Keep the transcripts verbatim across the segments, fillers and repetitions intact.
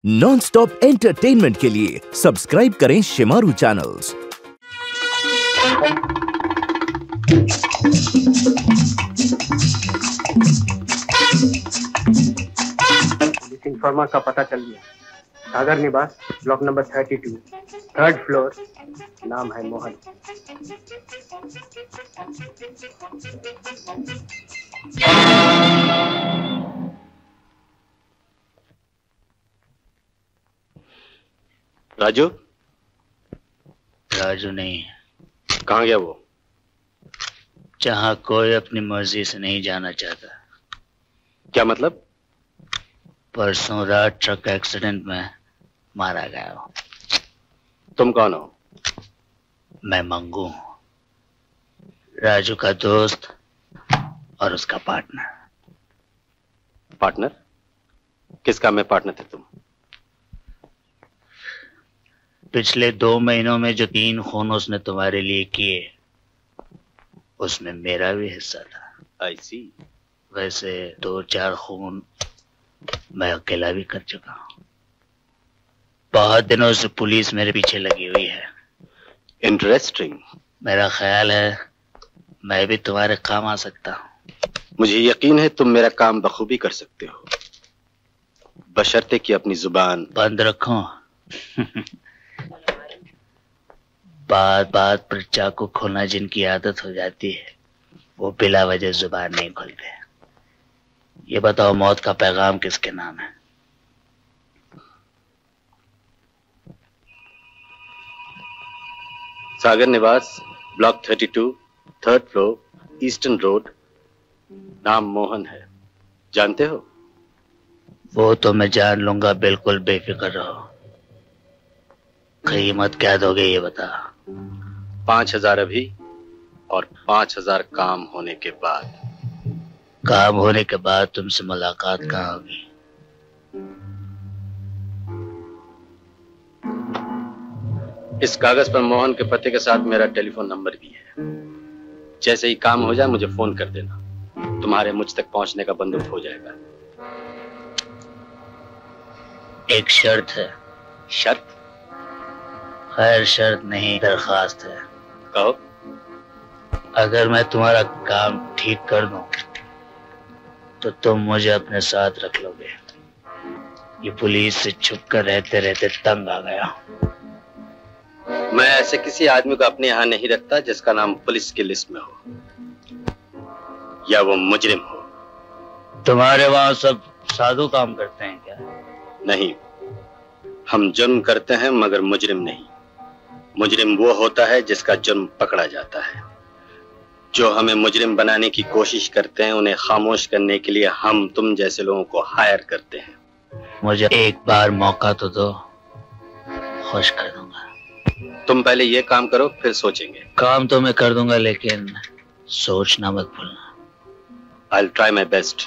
Non stop entertainment के लिए subscribe करें शिमारू चैनल्स। पुलिस फर्मा का पता चल गया। Sagar Niwas, block number thirty two, third floor, नाम है मोहन। राजू? राजू नहीं। कहाँ गया वो? जहाँ कोई अपनी मर्जी से नहीं जाना चाहता। क्या मतलब? परसों रात ट्रक एक्सीडेंट में मारा गया हो। तुम कौन हो? मैं मंगू, राजू का दोस्त और उसका पार्टनर। पार्टनर? किस काम में पार्टनर थे तुम? पिछले दो महीनों में जो तीन खून उसने तुम्हारे लिए किए, उसमें मेरा भी हिस्सा था। आई सी। वैसे दो चार खून मैं अकेला भी कर चुका हूँ। बहुत दिनों से पुलिस मेरे पीछे लगी हुई है। इंटरेस्टिंग। मेरा ख्याल है मैं भी तुम्हारे काम आ सकता हूँ। मुझे यकीन है तुम मेरा काम बखूबी कर सकते हो, बशर्ते कि अपनी जुबान बंद रखो। बात बात पर चाकू खोलना जिनकी आदत हो जाती है, वो बिला वजह जुबान नहीं खोलते। ये बताओ, मौत का पैगाम किसके नाम है? Sagar Niwas, block thirty two, third floor, eastern road, नाम मोहन है। जानते हो? वो तो मैं जान लूंगा, बिल्कुल बेफिक्र रहो। कीमत क्या दोगे ये बता। पांच हजार अभी और पांच हजार काम होने के बाद। काम होने के बाद तुमसे मुलाकात कहाँ होगी? इस कागज पर मोहन के पते के साथ मेरा टेलीफोन नंबर भी है। जैसे ही काम हो जाए मुझे फोन कर देना, तुम्हारे मुझ तक पहुंचने का बंदोबस्त हो जाएगा। एक शर्त है। शर्त? खैर शर्त नहीं, दरखास्त है। कहो। अगर मैं तुम्हारा काम ठीक कर दूं तो तुम मुझे अपने साथ रख लोगे। ये पुलिस से छुप कर रहते रहते तंग आ गया। मैं ऐसे किसी आदमी को अपने यहाँ नहीं रखता जिसका नाम पुलिस की लिस्ट में हो या वो मुजरिम हो। तुम्हारे वहां सब साधु काम करते हैं क्या? नहीं, हम जुर्म करते हैं मगर मुजरिम नहीं। मुजरिम वो होता है जिसका जुर्म पकड़ा जाता है। जो हमें मुजरिम बनाने की कोशिश करते हैं, उन्हें खामोश करने के लिए हम तुम जैसे लोगों को हायर करते हैं। मुझे एक बार मौका तो दो, खुश कर दूंगा। तुम पहले ये काम करो, फिर सोचेंगे। काम तो मैं कर दूंगा, लेकिन सोचना मत भूलना। I'll try my best.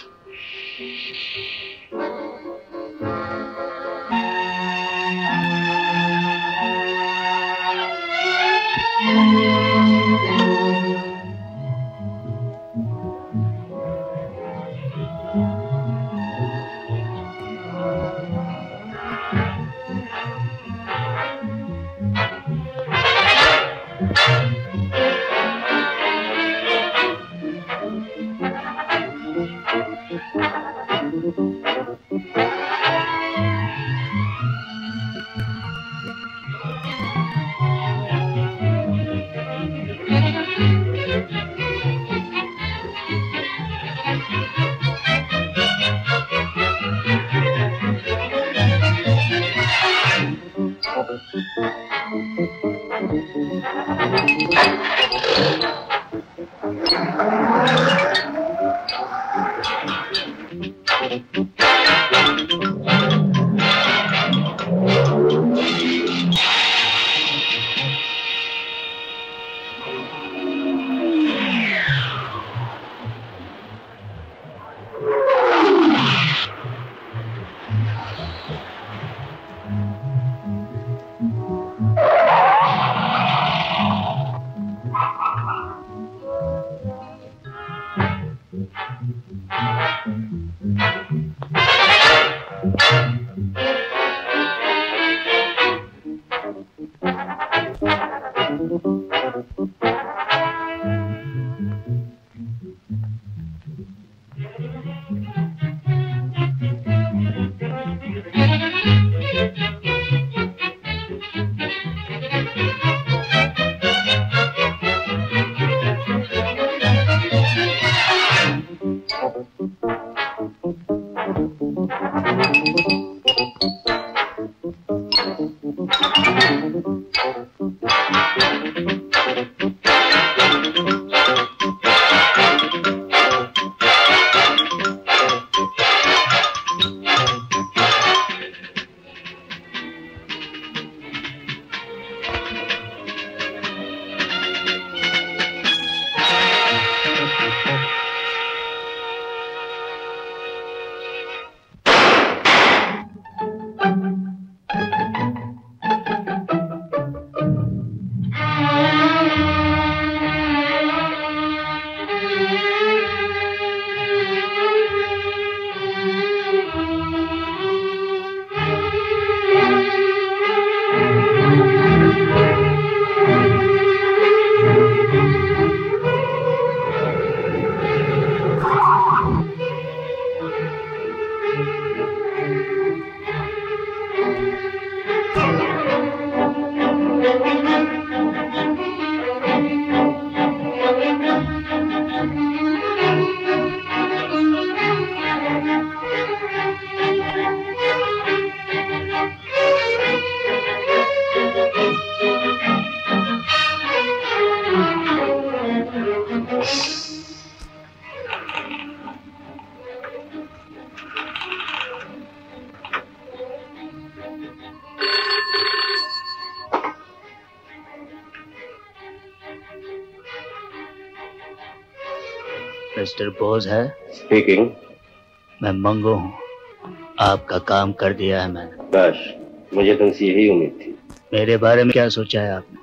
Mister Bose है? स्पीकिंग। मैं मंगू हूँ। आपका काम कर दिया है मैंने। बस मुझे तुमसे यही उम्मीद थी। मेरे बारे में क्या सोचा है आपने?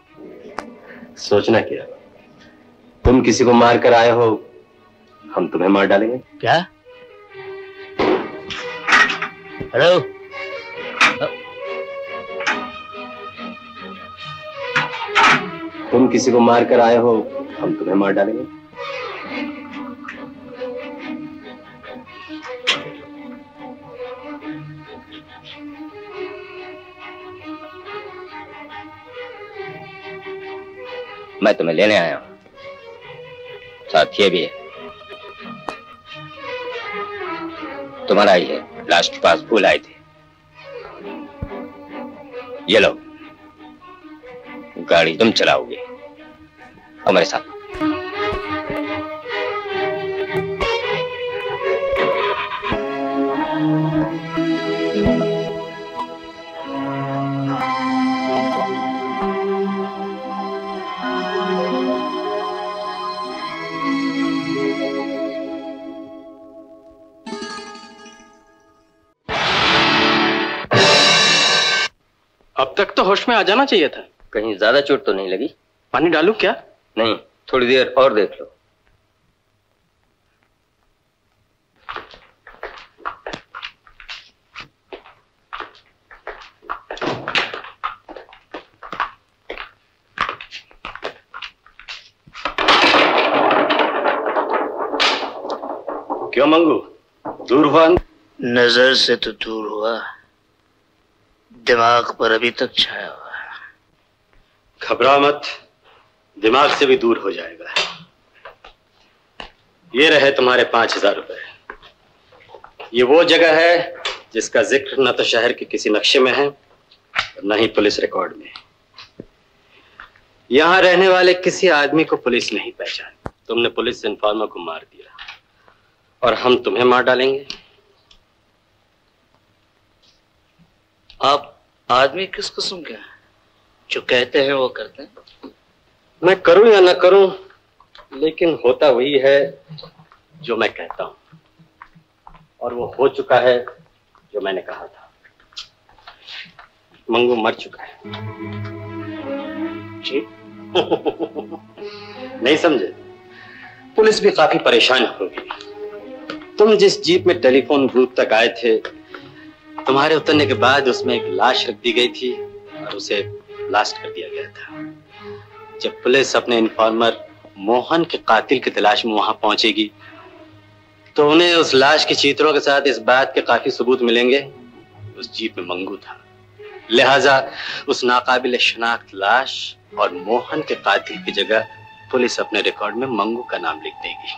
सोचना क्या, तुम किसी को मार कर आए हो, हम तुम्हें मार डालेंगे। क्या? हेलो, तुम किसी को मार कर आए हो, हम तुम्हें मार डालेंगे। मैं तुम्हें लेने आया हूं, साथ ये भी है। तुम्हारा ही है, लास्ट पास भूल आए थे। ये लो, गाड़ी तुम चलाओगे हमारे साथ। अब तक तो होश में आ जाना चाहिए था। कहीं ज्यादा चोट तो नहीं लगी? पानी डालूं क्या? नहीं, थोड़ी देर और देख लो। क्यों मंगू, दूर हुआ? नजर से तो दूर हुआ, दिमाग पर अभी तक छाया हुआ है। घबरा मत, दिमाग से भी दूर हो जाएगा। ये रहे तुम्हारे पांच हजार रुपए। ये वो जगह है जिसका जिक्र न तो शहर के किसी नक्शे में है न ही पुलिस रिकॉर्ड में। यहां रहने वाले किसी आदमी को पुलिस नहीं पहचानी। तुमने पुलिस इन्फॉर्मर को मार दिया और हम तुम्हें मार डालेंगे। आप आदमी किस किस्म के हैं? जो कहते हैं वो करते हैं। मैं करूं या ना करूं, लेकिन होता वही है जो मैं कहता हूं, और वो हो चुका है जो मैंने कहा था। मंगू मर चुका है। जी? नहीं समझे? पुलिस भी काफी परेशान होगी। तुम जिस जीप में टेलीफोन बूथ तक आए थे, तुम्हारे उतरने के बाद उसमें एक लाश रख दी गई थी और उसे ब्लास्ट कर दिया गया था। जब पुलिस अपने इन्फॉर्मर मोहन के कातिल की तलाश में वहां पहुंचेगी तो उन्हें उस लाश के चित्रों के साथ इस बात के काफी सबूत मिलेंगे उस जीप में मंगू था, लिहाजा उस नाकाबिल शनाख्त लाश और मोहन के कातिल की जगह पुलिस अपने रिकॉर्ड में मंगू का नाम लिख देगी।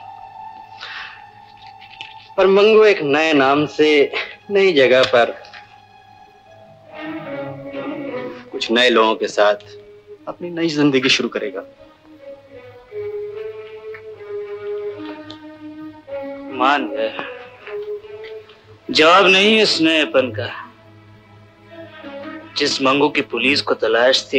और मंगू एक नए नाम से नई जगह पर कुछ नए लोगों के साथ अपनी नई जिंदगी शुरू करेगा। मान गए, जवाब नहीं उस नएपन का। जिस मंगू की पुलिस को तलाश थी,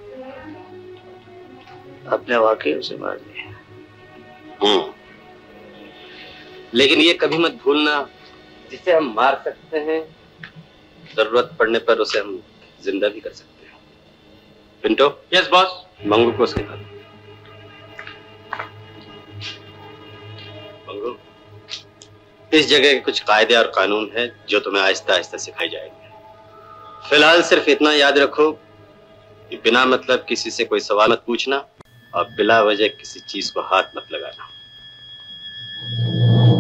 अपने वाकई उसे मार दिया। हम्म, लेकिन ये कभी मत भूलना, जिसे हम मार सकते हैं, जरूरत पड़ने पर उसे हम जिंदा भी कर सकते हैं। पिंटो। Yes boss. मंगू को उसके साथ। मंगू, इस जगह के कुछ कायदे और कानून हैं जो तुम्हें आहिस्ता आहिस्ता सिखाई जाएंगे। फिलहाल सिर्फ इतना याद रखो कि बिना मतलब किसी से कोई सवाल मत पूछना और बिला वजह किसी चीज को हाथ मत लगाना।